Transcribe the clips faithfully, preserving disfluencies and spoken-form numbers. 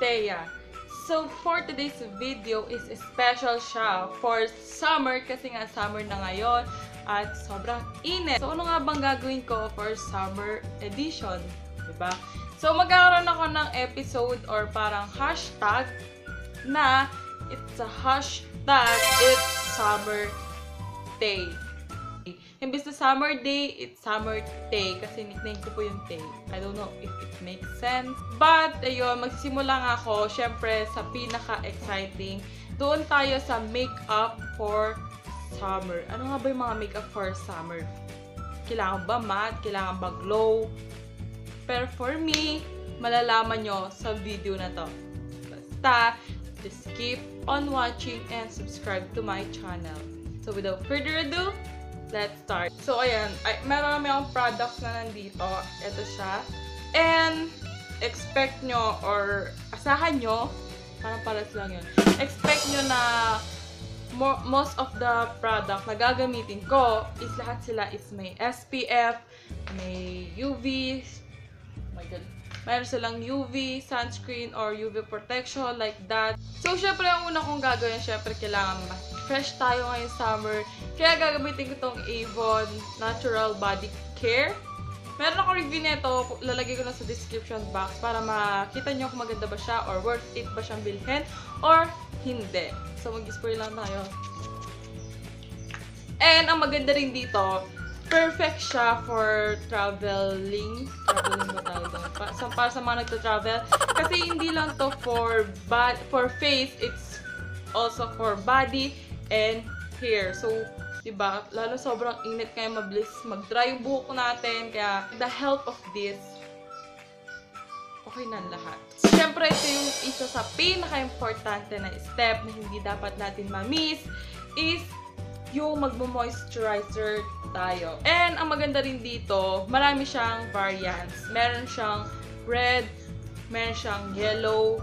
Thea. So, for today's video is special siya for summer kasi nga summer na ngayon at sobrang init. So, ano nga bang gagawin ko for summer edition? Diba? So, magkakaroon ako ng episode or parang hashtag na it's a hashtag it's summer day. Imbis na summer day, it's summer day. Kasi nickname ko po yung day. I don't know if it makes sense. But, ayun, magsisimula nga ako, syempre, sa pinaka-exciting. Doon tayo sa makeup for summer. Ano nga ba yung mga makeup for summer? Kailangan ba matte? Kailangan ba glow? Pero for me, malalaman nyo sa video na to. Basta, just keep on watching and subscribe to my channel. So, without further ado, let's start. So, ayan. Ay, meron kami akong products na nandito. Ito siya. And, expect nyo or asahan nyo, parang paras lang yun. Expect nyo na mo, most of the product na gagamitin ko is lahat sila is may S P F, may U V, oh my god, mayroon silang U V, sunscreen, or U V protection, like that. So, syempre, ang una kong gagawin, syempre, kailangan fresh tayo ngayong summer. Kaya gagamitin ko itong Avon Natural Body Care. Meron ako review nito, lalagay ko na sa description box para makita nyo kung maganda ba siya or worth it ba siyang bilhin or hindi. So, mag-spoil lang tayo. And, ang maganda rin dito, perfect siya for traveling. Traveling ba tayo doon? Pa sa, para sa mga nagta-travel. Kasi hindi lang to for, for face, it's also for body and hair. So, diba, lalo sobrang init kaya mabilis mag-dry yung buhok natin. Kaya, the help of this, okay na lahat. Siyempre, ito yung isa sa pinaka-importante na step na hindi dapat natin ma-miss is yung magmo-moisturizer tayo. And, ang maganda rin dito, marami siyang variants. Meron siyang red, meron siyang yellow,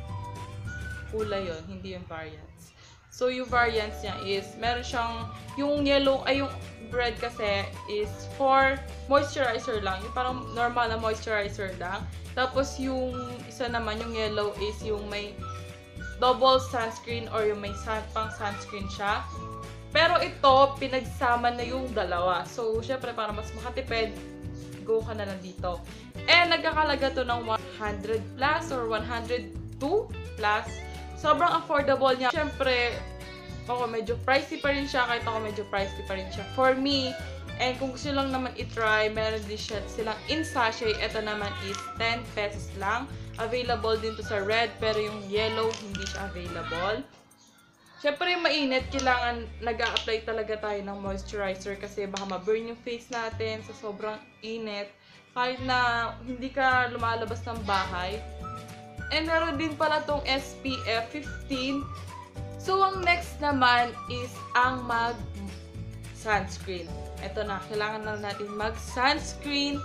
kulay yun, hindi yung variants. So, yung variants niya is, meron siyang, yung yellow, ay yung red kasi is for moisturizer lang. Yung parang normal na moisturizer lang. Tapos, yung isa naman, yung yellow is yung may double sunscreen or yung may sun, pang sunscreen siya. Pero ito, pinagsama na yung dalawa. So, syempre, para mas makatipid, go ka na lang dito. And, nagkakalaga to ng one hundred plus or one hundred two plus. Sobrang affordable niya. Siyempre, ako medyo pricey pa rin siya. Kahit ako medyo pricey pa rin siya. For me, and kung gusto lang naman i-try, meron din siya silang in sachet. Ito naman is ten pesos lang. Available din to sa red, pero yung yellow, hindi siya available. Siyempre, mainit. Kailangan nag-a-apply talaga tayo ng moisturizer kasi baka ma-burn yung face natin sa sobrang init. Kahit na hindi ka lumalabas ng bahay. And meron din pala tong S P F fifteen. So, ang next naman is ang mag-sunscreen. Ito na, kailangan na natin mag-sunscreen.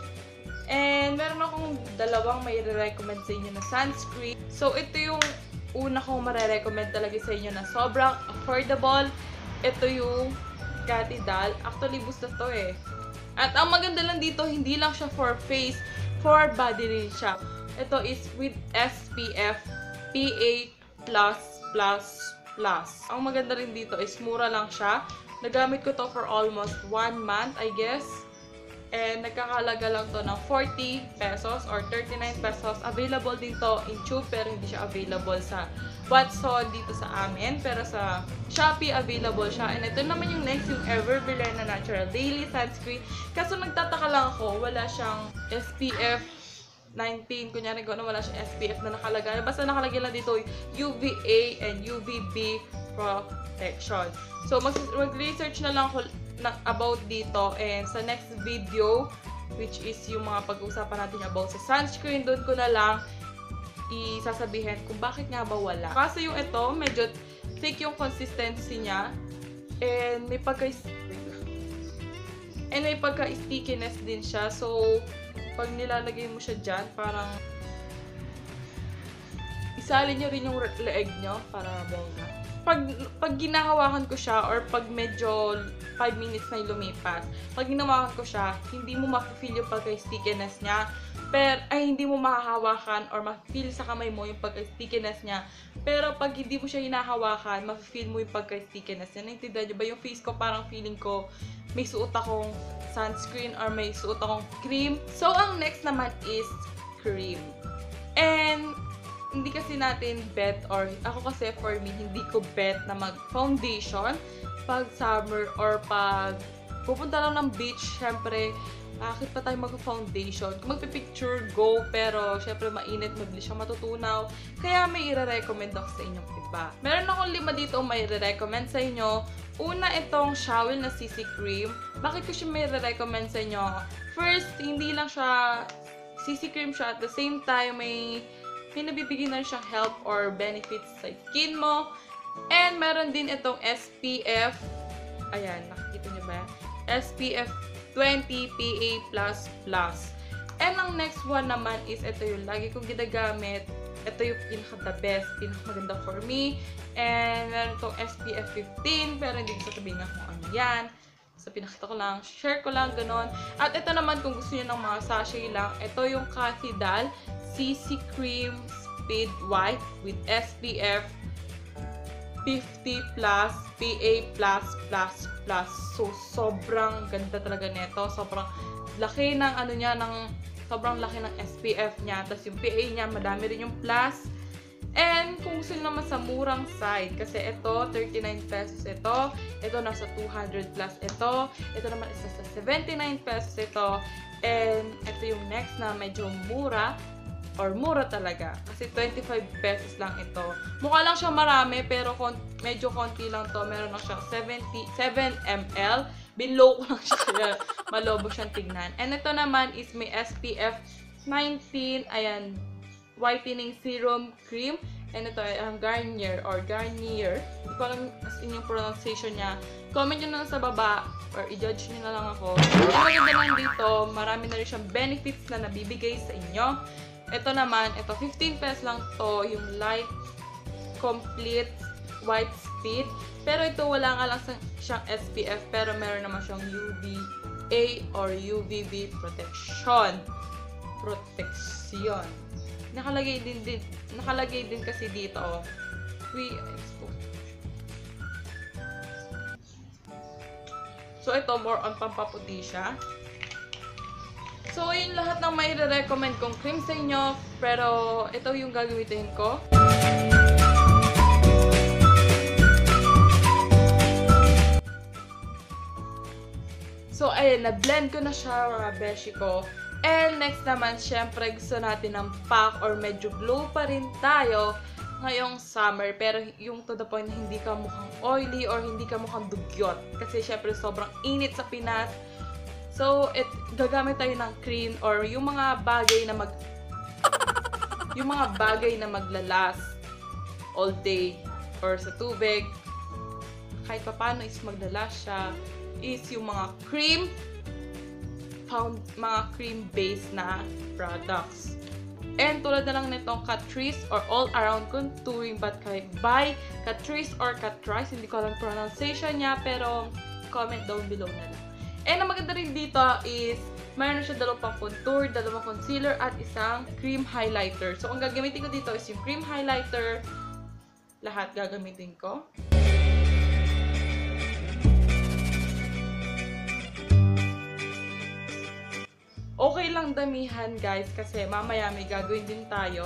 And meron akong dalawang may re-recommend sa inyo na sunscreen. So, ito yung una kong mare-recommend talaga sa inyo na sobrang affordable. Ito yung Catidal. Actually, boost na to eh. At ang maganda lang dito, hindi lang siya for face, for body rin siya. Ito is with S P F P A plus plus plus. Ang maganda rin dito is mura lang siya. Nagamit ko to for almost one month, I guess. And nagkakalaga lang to ng forty pesos or thirty-nine pesos. Available din to in tube pero hindi siya available sa Watson dito sa amin. Pero sa Shopee available siya. And ito naman yung next, yung Everbillion na Natural Daily Sunscreen. Kaso nagtataka lang ako, wala siyang S P F nineteen, kunyari ko na wala siyang S P F na nakalagay. Basta nakalagay lang dito U V A and U V B protection. So, mag-research na lang ako na about dito. And sa next video, which is yung mga pag-uusapan natin about sa sunscreen, doon ko na lang isasabihin kung bakit nga ba wala. Kasi yung ito, medyo thick yung consistency niya. And may pagka and may pagka-stickiness din siya. So, pag nilalagay mo siya dyan, parang isalin nyo rin yung leeg nyo para bongga. Pag, pag ginahawakan ko siya or pag medyo five minutes na lumipas, pag ginahawakan ko siya, hindi mo ma-feel yung pagka-stickiness niya. pero ay hindi mo mahahawakan or ma-feel sa kamay mo yung pagka-stickiness niya. Pero pag hindi mo siya hinahawakan, ma-feel mo yung pagka-stickiness niya. Naintindihan niyo ba? Yung face ko parang feeling ko may suot akong sunscreen or may suot akong cream. So, ang next naman is cream. And hindi kasi natin bet, or ako kasi for me, hindi ko bet na mag-foundation pag summer or pag pupunta lang ng beach. Syempre, bakit pa tayo mag-foundation? Kung magpipicture, go. Pero, syempre, mainit, mabilis siya matutunaw. Kaya may i-recommend ako sa inyong iba. Meron akong lima dito may i-recommend sa inyo. Una, itong Shawel na C C Cream. Bakit ko siya may i-recommend sa inyo? First, hindi lang siya C C Cream siya. At the same time, may, may nabibigyan na siyang help or benefits sa skin mo. And, meron din itong S P F. Ayan, nakikita niyo ba? S P F twenty P A plus plus. And ang next one naman is ito yung lagi kong ginagamit. Ito yung pinaka-the best, pinaka-maganda for me. And meron itong S P F fifteen, pero hindi ko sasabihin nga kung ano yan. So, pinakita ko lang, share ko lang, ganon. At ito naman, kung gusto niyo ng mga sachet lang, ito yung Cathedral C C Cream Speed White with S P F fifty plus, P A plus, plus, plus. So, sobrang ganda talaga nito. Sobrang laki ng ano niya, ng, sobrang laki ng S P F niya. Tapos yung P A niya, madami rin yung plus. And, kung gusto naman sa murang side, kasi ito, thirty-nine pesos ito. Ito, nasa two hundred plus ito. Ito naman is nasa seventy-nine pesos ito. And, ito yung next na medyo mura. Or mura talaga. Kasi twenty-five pesos lang ito. Mukha lang siya marami, pero kon medyo konti lang to. Meron lang siyang seven milliliters. Binlow ko lang siya kaya malobo siyang tignan. And ito naman is may S P F nineteen. Ayan. Whitening Serum Cream. And ito ay ang Garnier or Garnier. Hindi ko alam as in yung pronunciation niya. Comment nyo na lang sa baba or i-judge nyo na lang ako. Ang maganda lang dito, marami na rin siyang benefits na nabibigay sa inyo. Ito naman, ito fifteen pesos lang to, yung Light Complete White Speed. Pero ito wala nga lang siyang S P F, pero meron naman siyang U V A or U V B protection. Protection. Nakalagay din, din nakalagay din kasi dito, oh. We expose. So ito more on pampaputi siya. So, yun lahat ng may recommend kong cream sa inyo. Pero, ito yung gagamitin ko. So, ayun, na-blend ko na siya, mga beshi ko. And, next naman, syempre, gusto natin ng pack or medyo glow pa rin tayo ngayong summer. Pero, yung to the point na hindi ka mukhang oily or hindi ka mukhang dugyot. Kasi, syempre, sobrang init sa Pinas. So, it, gagamit tayo ng cream or yung mga bagay na mag yung mga bagay na maglalast all day or sa tubig. Kahit pa paano is maglalast siya is yung mga cream found mga cream based na products. And tulad na lang nitong Catrice or All Around Contouring by Catrice or Catrice. Hindi ko alam pronunciation niya, pero comment down below na lang. And ang maganda rin dito is, mayroon siya dalawang pang contour, dalawang concealer, at isang cream highlighter. So, ang gagamitin ko dito is yung cream highlighter. Lahat gagamitin ko. Okay lang damihan, guys, kasi mamaya may gagawin din tayo.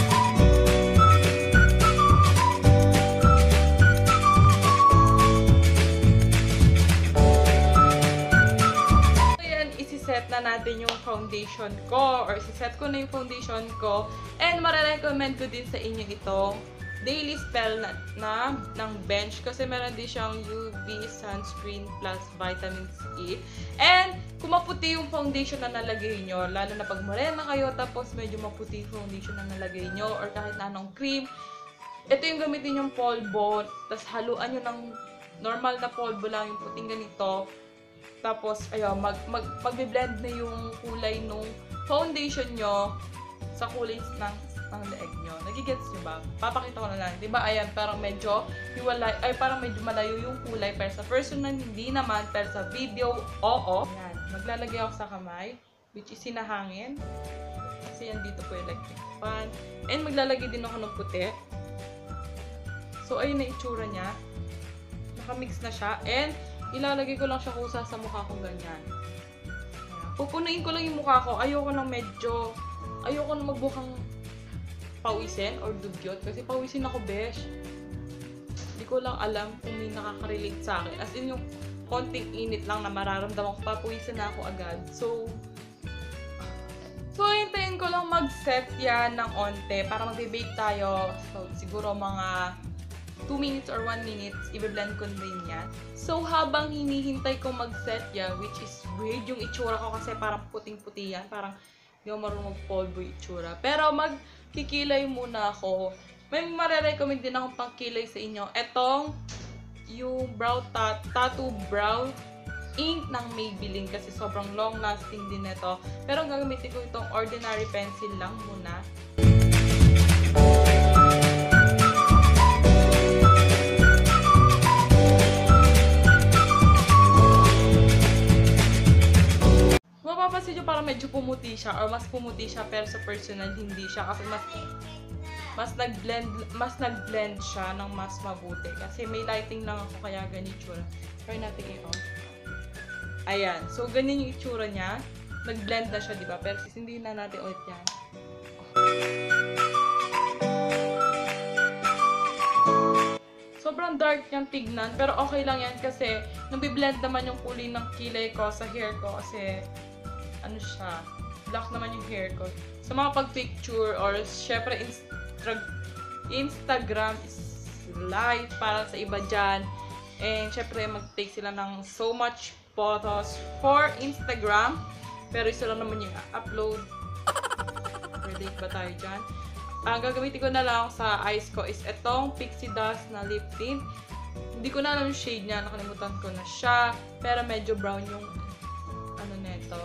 Set na natin yung foundation ko or set ko na yung foundation ko, and marirecommend ko din sa inyo itong daily spell na, na ng Bench kasi meron din siyang U V sunscreen plus vitamin C. And kung maputi yung foundation na nalagay nyo, lalo na pag morena kayo tapos medyo maputi yung foundation na nalagay nyo or kahit na anong cream, ito yung gamitin yung polvo, tapos haluan nyo ng normal na polvo lang, yung puting ganito. Tapos, ayun, mag, mag, mag-blend na yung kulay nung foundation nyo sa kulay ng, ng leeg nyo. Nagigets nyo ba? Papakita ko na lang. Diba, ayan, parang medyo hiwalay, ay parang medyo malayo yung kulay. Pero sa personal, hindi naman. Pero sa video, oo. Ayan, maglalagay ako sa kamay, which is sinahangin. kasi yan dito po electric fan. And maglalagay din ako ng puti. So, ayun na itsura niya. Nakamix na siya. And, ilalagay ko lang siya kusa sa mukha kong ganyan. Ayan. Pupunuin ko lang yung mukha ko. Ayoko nang medyo, ayoko nang magbukang pawisin or dugyot. Kasi pawisin ako, besh. Hindi ko lang alam kung may nakaka-relate sa akin. As in, yung konting init lang na mararamdaman ko, papawisin na ako agad. So, so, hintayin ko lang mag-set yan ng onte para mag-bake tayo. So, siguro mga two minutes or one minute, i-blend ko din yan. So, habang hinihintay ko mag-set yan, which is weird yung itsura ko kasi parang puting-puti yan. Parang hindi ako marunong mag-polvo yung itsura. Pero, magkikilay muna ako. May marirecommend din akong pangkilay sa inyo. Etong yung brow tat tattoo brow ink ng Maybelline kasi sobrang long lasting din ito. Pero ang gagamitin ko itong ordinary pencil lang muna. Mapapansin nyo parang medyo pumuti siya or mas pumuti siya pero sa personal hindi siya kasi mas mas nag-blend mas nag-blend siya ng mas mabuti kasi may lighting lang ako kaya ganyan itsura. Try natin i-on. Ayan. So ganyan yung itsura niya. Nag-blend na siya, di ba? Pero hindi na natin ulit yan. Sobrang dark niyang tignan pero okay lang yan kasi nabi-blend naman yung kulay ng kilay ko sa hair ko kasi ano siya, black naman yung hair ko. Sa mga pag-picture or syempre Instagram is live para sa iba dyan. And syempre mag-take sila ng so much photos for Instagram. Pero isa lang naman yung upload. Relate ba tayo dyan? Ang gagamitin ko na lang sa eyes ko is itong Pixie Dust na lip tint. Hindi ko na alam yung shade niya. Nakalimutan ko na siya. Pero medyo brown yung ano neto.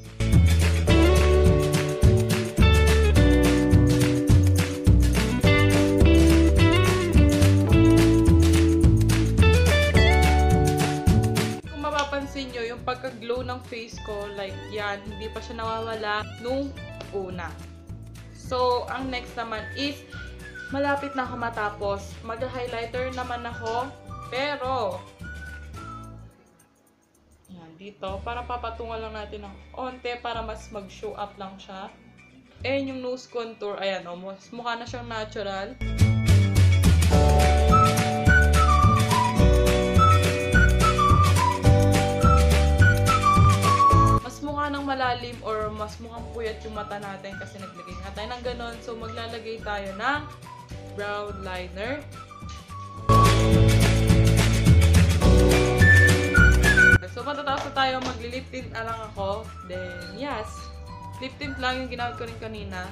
Nyo, yung pagka-glow ng face ko, like yan, hindi pa siya nawawala nung una. So, ang next naman is, malapit na ako matapos. Mag-highlighter naman ako, pero, yan, dito, para papatungan lang natin ng onte para mas mag-show up lang siya. And yung nose contour, ayan, o, mukha na siyang natural. Ng malalim or mas mukhang puyat yung mata natin kasi naglagay nga tayo ng ganon. So, maglalagay tayo ng brow liner. So, matatapos na tayo. Magli-lip tint na lang ako. Then, yes. Lip tint lang yung ginamit ko rin kanina.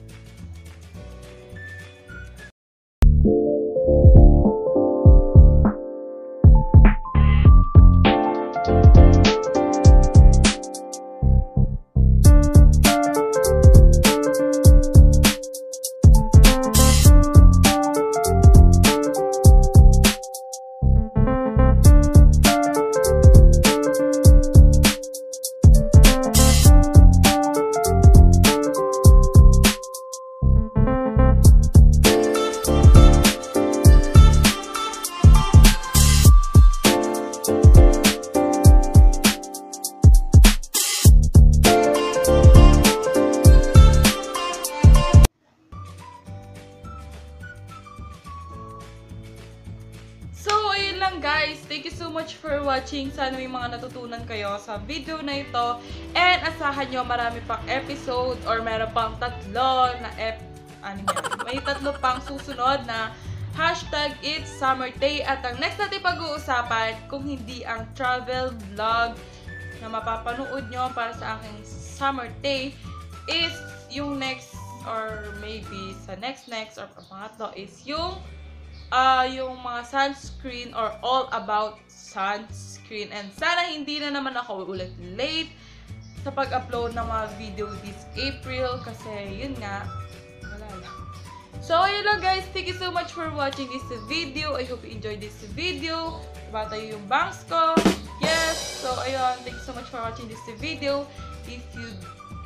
Guys, thank you so much for watching. Sana may mga natutunan kayo sa video na ito. And asahan nyo marami pang episode or meron pang tatlo na ep... Ano yan? May tatlo pang susunod na hashtag It's Summer Day. At ang next natin pag-uusapan, kung hindi ang travel vlog na mapapanood nyo para sa aking Summer Day, is yung next or maybe sa next next or pangatlo is yung Uh, yung mga sunscreen or all about sunscreen. And sana hindi na naman ako ulit late sa pag-upload ng mga video this April kasi yun nga, wala lang. So, ayun lang guys. Thank you so much for watching this video. I hope you enjoyed this video. Diba tayo yung bangs ko? Yes! So, ayun. Thank you so much for watching this video. If you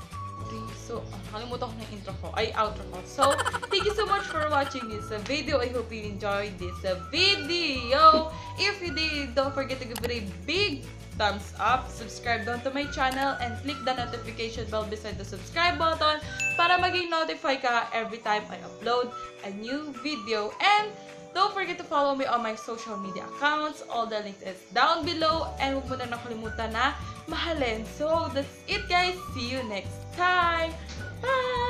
three. So, ah, nakalimutan ko na yung intro ko. Ay, outro ko. So, thank you so much for watching this uh, video. I hope you enjoyed this uh, video. If you did, don't forget to give it a big thumbs up, subscribe down to my channel, and click the notification bell beside the subscribe button para maging notify ka every time I upload a new video. And don't forget to follow me on my social media accounts. All the links is down below. And huwag mo na nakalimutan na mahalin. So, that's it guys. See you next time. Bye!